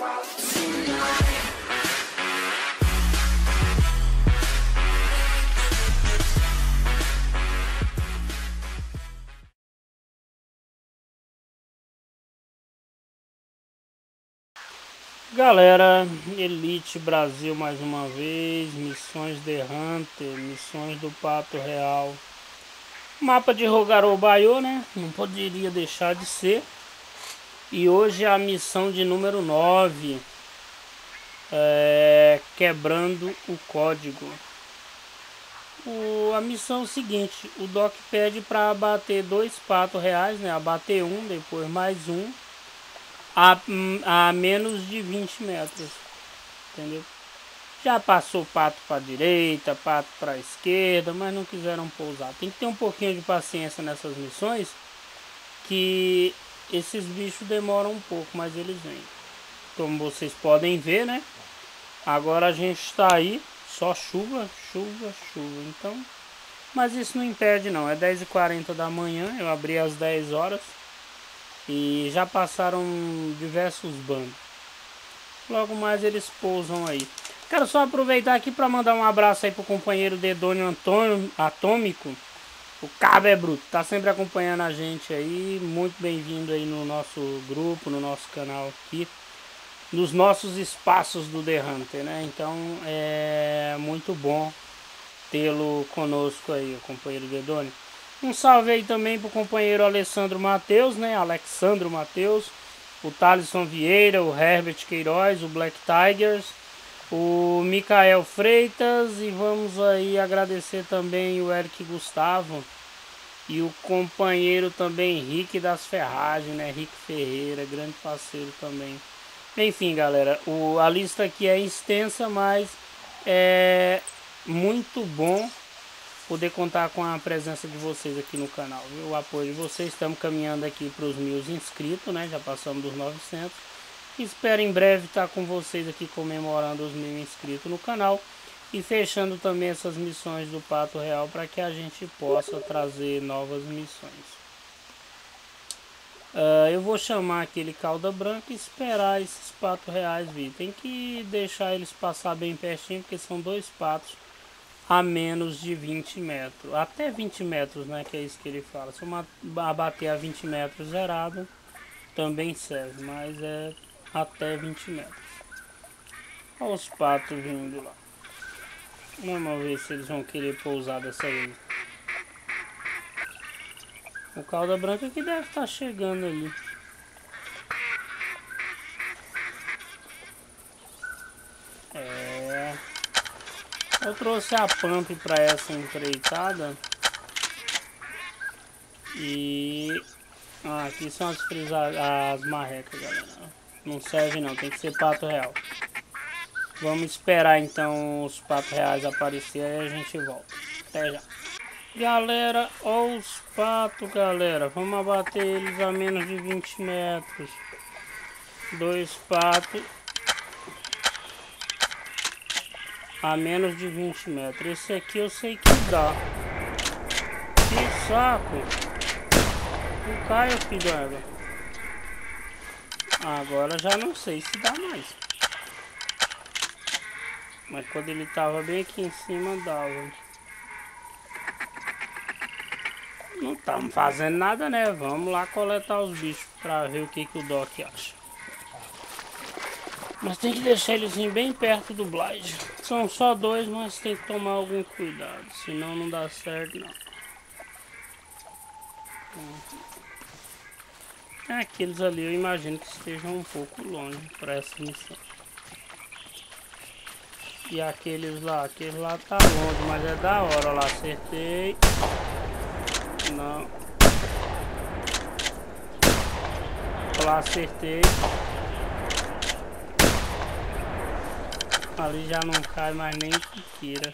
Galera, Elite Brasil mais uma vez, missões The Hunter, missões do Pato Real. Mapa de Rogarobaiô, né? Não poderia deixar de ser. E hoje é a missão de número 9. Quebrando o código. A missão é o seguinte, o Doc pede para abater 2 patos reais, né? Abater um, depois mais um. A menos de 20 metros, entendeu? Já passou pato para direita, pato para esquerda, mas não quiseram pousar. Tem que ter um pouquinho de paciência nessas missões, que esses bichos demoram um pouco, mas eles vêm. Como vocês podem ver, né? Agora a gente está aí, só chuva, chuva, chuva. Então, mas isso não impede não, é 10h40 da manhã, eu abri às 10 horas. E já passaram diversos bandos. Logo mais eles pousam aí. Quero só aproveitar aqui para mandar um abraço aí pro companheiro Dedônio Antônio Atômico. O cabo é bruto, tá sempre acompanhando a gente aí. Muito bem-vindo aí no nosso grupo, no nosso canal aqui, nos nossos espaços do The Hunter, né? Então é muito bom tê-lo conosco aí, o companheiro Dedônio. Um salve aí também pro companheiro Alessandro Matheus, né? Alexandro Matheus, o Thalisson Vieira, o Herbert Queiroz, o Black Tigers, o Micael Freitas, e vamos aí agradecer também o Eric Gustavo e o companheiro também Henrique das Ferragens, né? Henrique Ferreira, grande parceiro também. Enfim, galera, a lista aqui é extensa, mas é muito bom poder contar com a presença de vocês aqui no canal, viu? O apoio de vocês. Estamos caminhando aqui para os 1000 inscritos, né? Já passamos dos 900. Espero em breve estar com vocês aqui comemorando os 1000 inscritos no canal e fechando também essas missões do Pato Real para que a gente possa trazer novas missões. Eu vou chamar aquele cauda branca e esperar esses patos reais vir. Tem que deixar eles passar bem pertinho, porque são 2 patos a menos de 20 metros, até 20 metros, né, que é isso que ele fala. Se eu abater a 20 metros zerado, também serve, mas é até 20 metros. Olha os patos vindo lá. Vamos ver se eles vão querer pousar dessa vez. O cauda branca que deve estar chegando ali. Eu trouxe a pump para essa empreitada. E aqui são as marrecas, galera. Não serve não, tem que ser pato real. Vamos esperar então os patos reais aparecer, aí a gente volta. Até já. Galera, olha os patos, galera. Vamos abater eles a menos de 20 metros. 2 patos a menos de 20 metros. Esse aqui eu sei que dá. Que saco. Não caia, filho d'água. Agora já não sei se dá mais. Mas quando ele tava bem aqui em cima, dava. Não estamos fazendo nada, né? Vamos lá coletar os bichos pra ver o que o Doc acha. Mas tem que deixar eles bem perto do Blind. São só 2, mas tem que tomar algum cuidado. Senão não dá certo, não. Aqueles ali eu imagino que estejam um pouco longe para essa missão. E aquele lá tá longe, mas é da hora. Olha lá, acertei. Não. Olha lá, acertei. Ali já não cai mais nem que tira.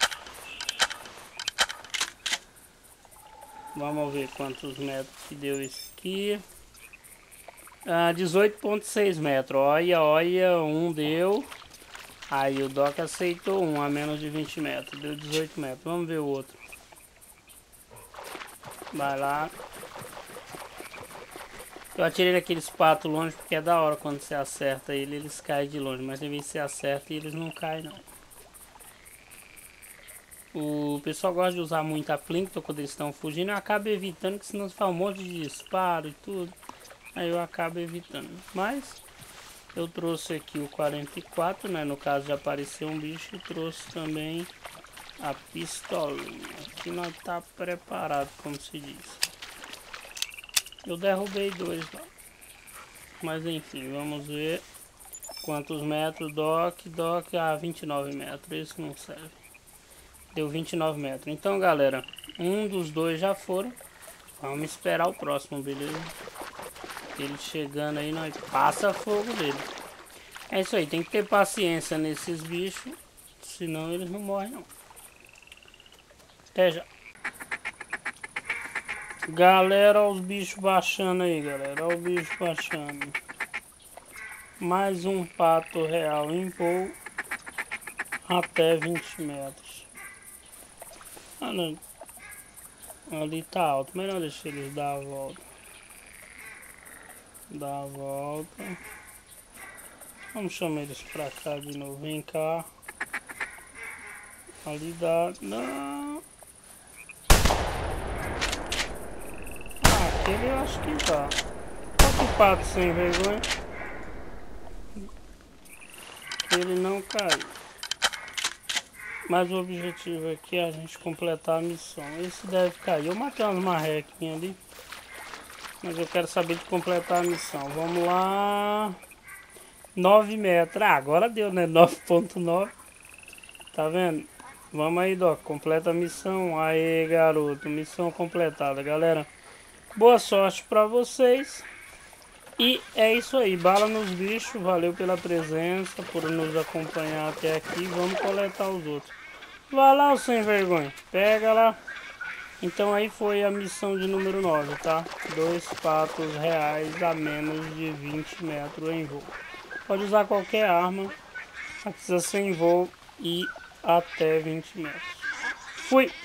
Vamos ver quantos metros que deu isso aqui. 18,6 metros. Olha, um deu. Aí o Doc aceitou um a menos de 20 metros. Deu 18 metros. Vamos ver o outro. Vai lá. Eu atirei naqueles patos longe porque é da hora quando você acerta ele, eles caem de longe. Mas às vezes você acerta e eles não caem não. O pessoal gosta de usar muito a Plinkton quando eles estão fugindo. Eu acabo evitando, que senão faz um monte de disparo e tudo. Aí eu acabo evitando. Mas eu trouxe aqui o 44, né? No caso de aparecer um bicho. E trouxe também a pistolinha. Aqui nós tá preparado, como se diz. Eu derrubei 2 lá. Mas enfim, vamos ver quantos metros. Doc, a 29 metros. Isso não serve. Deu 29 metros. Então, galera, um dos 2 já foram. Vamos esperar o próximo, beleza? Ele chegando aí, nós passa fogo dele. É isso aí, tem que ter paciência nesses bichos, senão eles não morrem não. Até já. Galera, olha os bichos baixando aí, galera. Olha os bichos baixando. Mais um pato real em voo até 20 metros. Ah, não. Ali tá alto, melhor deixar eles dar a volta. Dá a volta. Vamos chamar eles pra cá de novo. Vem cá. Ali dá. Não. Ah, aquele eu acho que dá. Olha que pato sem vergonha. Ele não caiu. Mas o objetivo aqui é a gente completar a missão. Esse deve cair. Eu matei umas marrequinhas ali. Mas eu quero saber de completar a missão. Vamos lá. 9 metros. Ah, agora deu, né? 9.9. Tá vendo? Vamos aí, Doc. Completa a missão. Aê, garoto. Missão completada, galera. Boa sorte pra vocês. E é isso aí. Bala nos bichos. Valeu pela presença, por nos acompanhar até aqui. Vamos coletar os outros. Vai lá, sem vergonha. Pega lá. Então aí foi a missão de número 9, tá? 2 patos reais a menos de 20 metros em voo. Pode usar qualquer arma. Precisa ser em voo e até 20 metros. Fui!